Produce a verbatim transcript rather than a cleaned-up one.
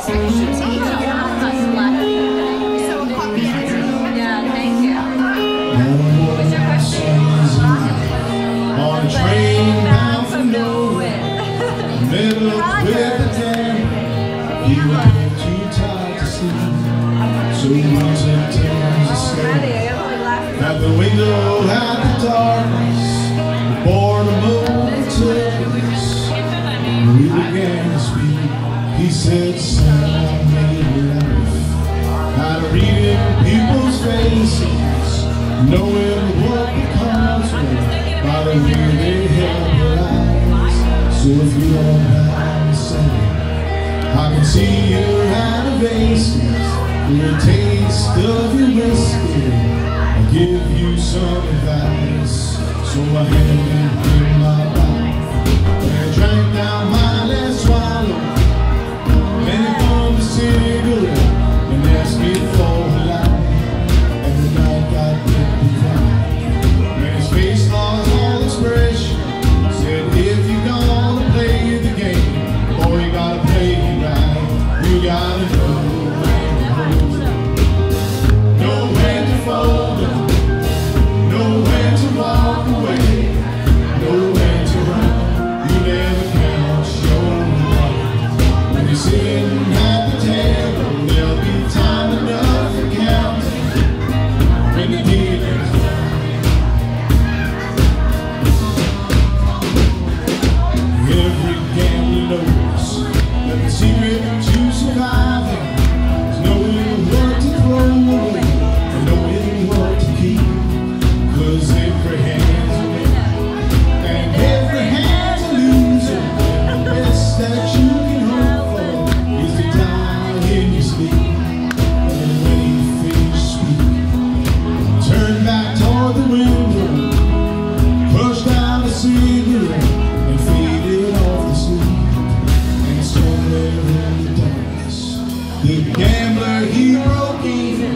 Yeah, thank you. What's your question? On a train bound for nowhere, middle with the day, you were too tired to sleep, so you took turns to stare at the window at the darkness, the boredom took us. We began to speak. He said, son, I made life out of reading people's faces, knowing what becomes by the way they held their eyes. So if you don't mind to say, I can see you out of vases with a taste of your whiskey. I'll give you some advice. So I handed him my bottle and I drank down my last swallow. And he thumbed a cigarette and asked me for a light. And the night got deeply quiet, and his face lost all expression. Said, if you're gonna play the game, boy, you gotta play it right. You gotta know when to hold it, know when to fold it, know when to walk away, know when to run. You never count your money when you're sitting at the table. There'll be time enough for counting when the dealing's done. Every gambler knows that the secret to surviving is knowing what to throw away and knowing what to keep. Cause every hand's a winner and every hand's a loser, and the best that you can hope for is to die in your sleep. And when you finish speaking, turn back toward the window, push down the cigarette and fade it off the sleeve. And somewhere in the darkness, the gambler, he broke even.